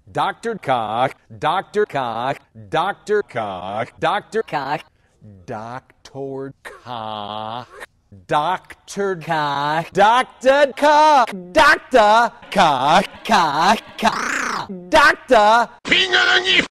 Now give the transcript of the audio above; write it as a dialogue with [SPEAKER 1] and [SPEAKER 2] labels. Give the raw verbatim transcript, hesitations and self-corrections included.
[SPEAKER 1] Doctor Cock, Doctor Cock, Doctor Cock, Doctor Cock, Doctor Cock, Doctor Cock, Doctor Cock, Doctor Cock, Cock, Cock, Doctor.